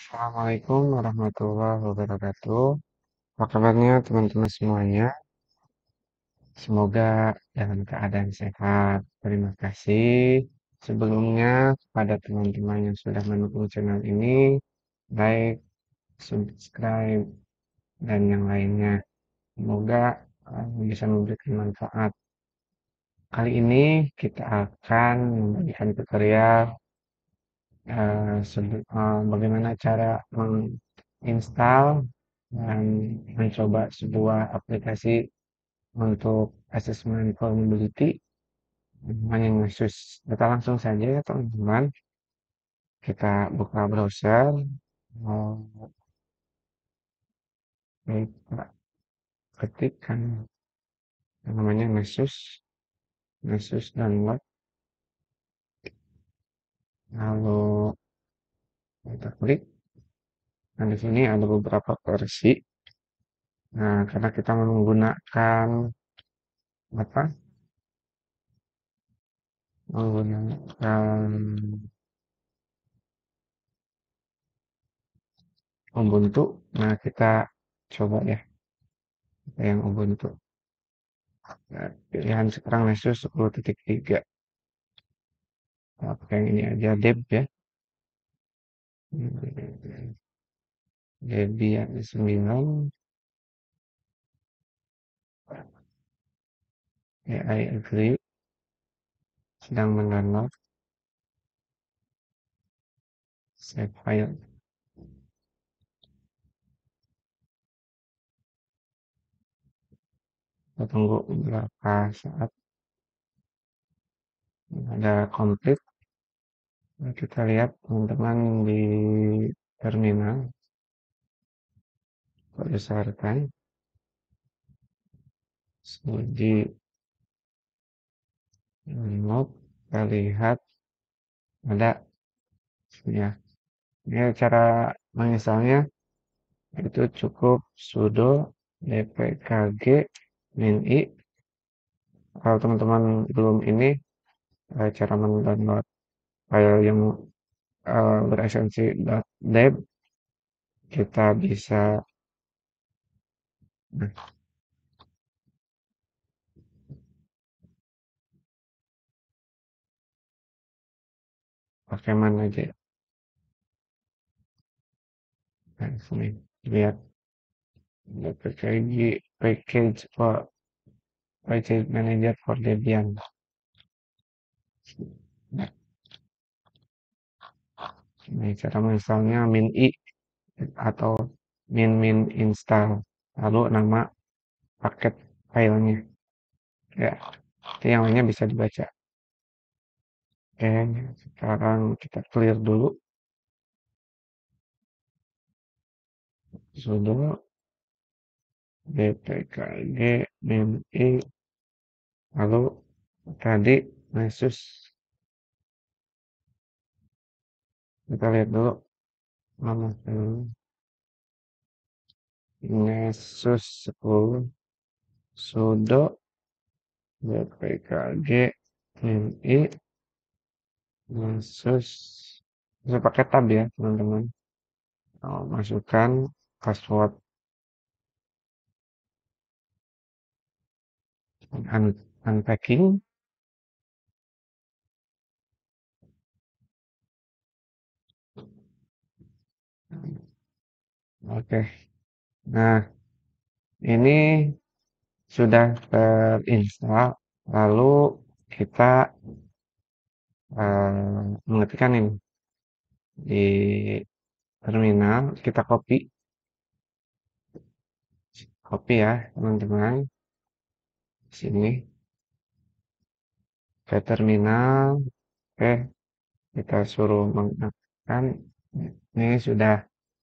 Assalamualaikum warahmatullahi wabarakatuh. Apa kabarnya teman-teman semuanya? Semoga dalam keadaan sehat. Terima kasih sebelumnya kepada teman-teman yang sudah mendukung channel ini, like, subscribe, dan yang lainnya. Semoga bisa memberikan manfaat. Kali ini kita akan memberikan tutorial bagaimana cara menginstal dan mencoba sebuah aplikasi untuk assessment vulnerability namanya Nessus. Kita langsung saja ya teman-teman. Kita buka browser. Oh, kita ketikkan yang namanya Nessus. Nessus download. Lalu kita klik. Nah, di sini ada beberapa versi. Nah, karena kita menggunakan apa? Menggunakan Ubuntu. Nah, kita coba ya yang Ubuntu. Nah, pilihan sekarang Nessus 10.3. Nah, pakai yang ini aja Deb ya. Debian 9. AI agree. Sedang mendownload. Save file. Kita tunggu beberapa saat. Ada komplit. Nah, kita lihat teman-teman di terminal. Berdasarkan di download. Kita lihat ada ya. Ini cara menginstalnya itu cukup sudo dpkg min-i. Kalau teman-teman belum ini cara mendownload file yang beresensi .deb kita bisa pakai mana aja ya. Nah, sini lihat dpkg package manager for Debian. Ini cara menginstalnya min-i atau min install, lalu nama paket filenya ya, itu yang lainnya bisa dibaca. Oke, sekarang kita clear dulu sudo dpkg min-i, lalu tadi Nessus kita lihat dulu nama Nessus 10 sudo dpkg min-i Nessus, bisa pakai tab ya teman-teman. Masukkan password unpacking. Oke, nah ini sudah terinstall. Lalu kita mengetikkan ini di terminal, kita copy ya teman-teman, sini ke terminal. Oke, kita suruh mengaktifkan. Ini sudah.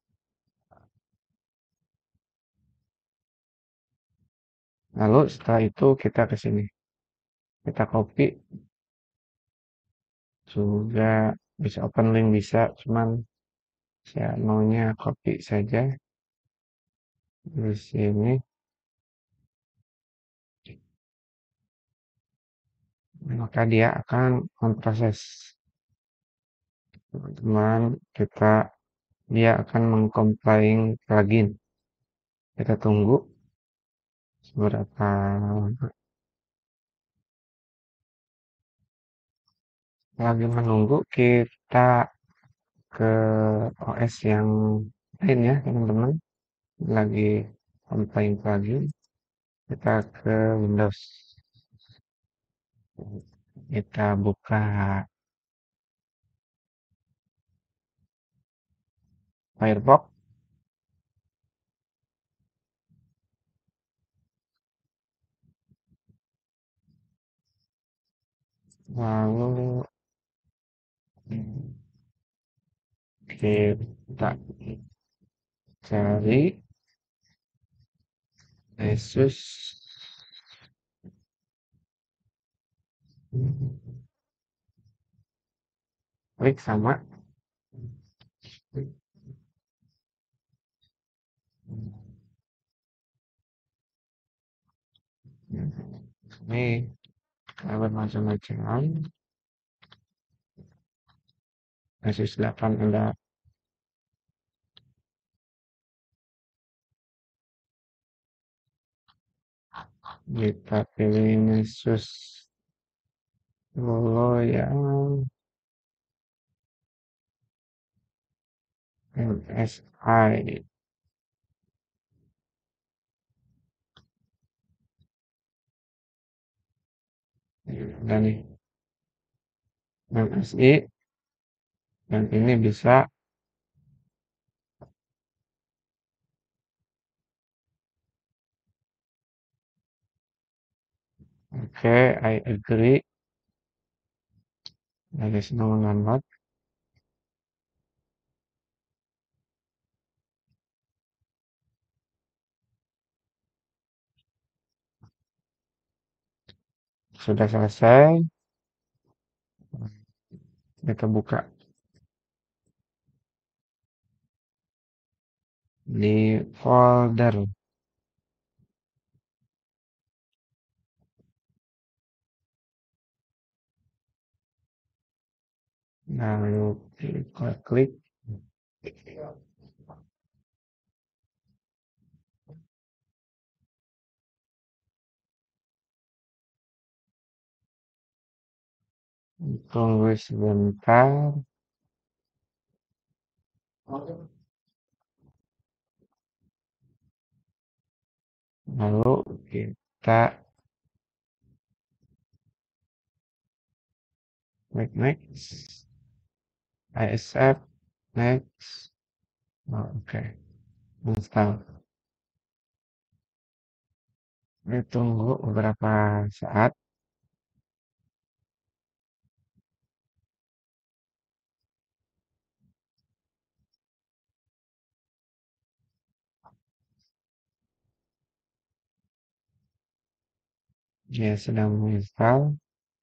Lalu setelah itu kita ke sini, kita copy. Juga bisa open link, bisa, cuman saya maunya copy saja di sini. Maka dia akan memproses. Teman-teman, kita dia akan mengcompiling plugin. Kita tunggu beberapa lama. Lagi menunggu, kita ke OS yang lain ya teman-teman. Lagi compiling plugin, kita ke Windows. Kita buka Firefox. Lalu kita cari Asus. Klik sama. Ini ada macam-macam. Asus 8 ada. Kita pilih Asus dulu yang MSI. Dan MSI yang ini bisa. Oke, I agree. There is no download. Sudah selesai. Kita buka di folder. Lalu kita klik. Tunggu sebentar. Lalu kita klik next. I accept. Next. Oh, oke. Install. Ini tunggu beberapa saat. Dia sedang menginstal.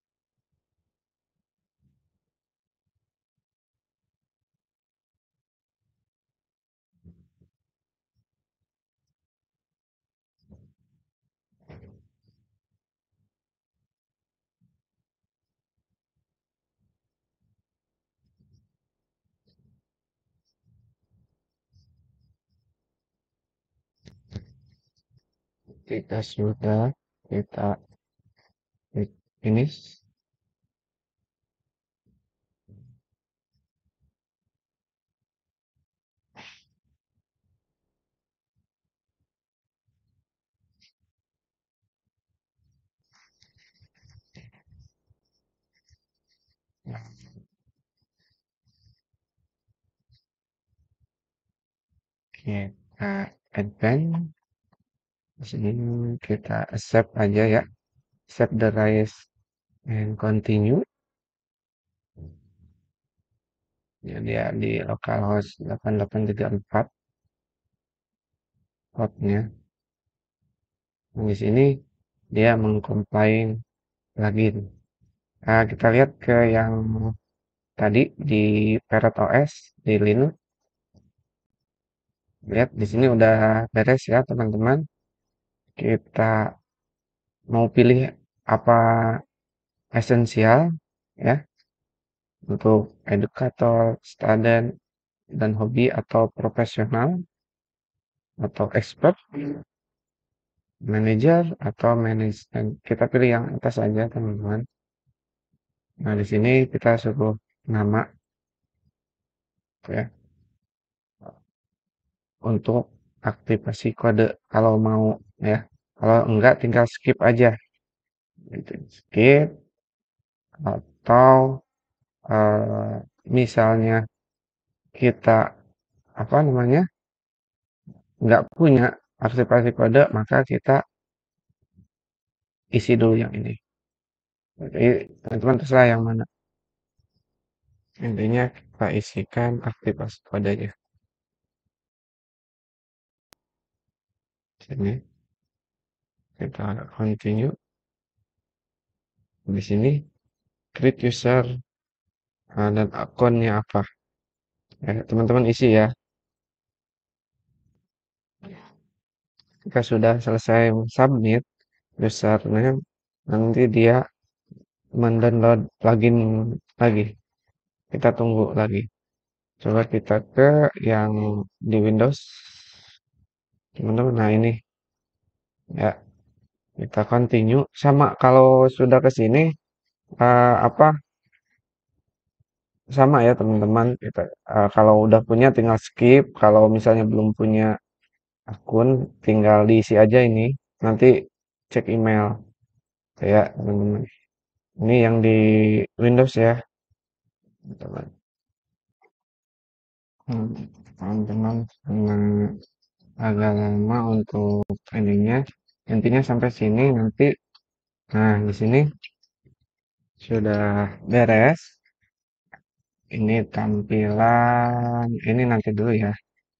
Kita sudah. Kita klik finish. Kita advance. Di sini kita accept aja ya. Accept the rise and continue. Ya, dia di localhost 8834 portnya. Nah, di sini dia mengcompile plugin. Nah, kita lihat ke yang tadi di Parrot OS di Linux. Lihat di sini udah beres ya teman-teman. Kita mau pilih apa esensial ya untuk edukator, student, dan hobi atau profesional atau expert, manager atau manajemen. Kita pilih yang atas aja, teman-teman. Nah, di sini kita suruh nama ya untuk aktivasi kode kalau mau ya. Kalau enggak tinggal skip aja. Gitu. Skip atau eh, misalnya kita apa namanya nggak punya aktivasi kode maka kita isi dulu yang ini. Jadi teman-teman terserah yang mana. Intinya kita isikan aktivasi kodenya. Sini kita continue. Di sini create user dan akunnya apa. Ya, teman-teman isi ya. Jika sudah selesai submit username, nanti dia mendownload plugin lagi. Kita tunggu lagi. Coba kita ke yang di Windows. Teman-teman, nah ini ya kita continue. Sama kalau sudah ke sini apa sama ya teman-teman. Kita kalau udah punya tinggal skip. Kalau misalnya belum punya akun, tinggal diisi aja ini. Nanti cek email ya teman-teman. Ini yang di Windows ya, teman. Teman-teman agak lama untuk ininya. Intinya sampai sini nanti. Nah, di sini sudah beres. Ini tampilan ini nanti dulu ya.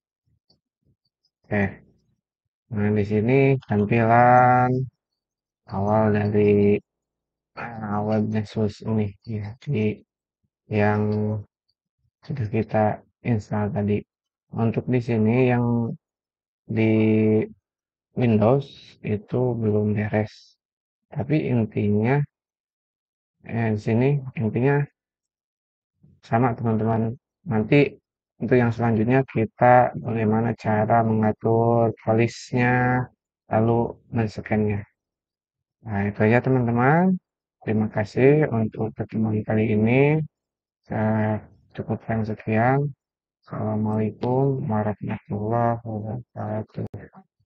Oke. Nah, di sini tampilan awal dari webnya sus ini ya, di yang sudah kita install tadi. Untuk di sini yang di Windows itu belum beres. Tapi intinya di sini intinya sama teman-teman. Nanti untuk yang selanjutnya kita bagaimana cara mengatur polisnya lalu men-scan-nya. Nah, itu aja teman-teman. Terima kasih untuk pertemuan kali ini. Saya cukupkan sekian. Assalamualaikum warahmatullahi wabarakatuh.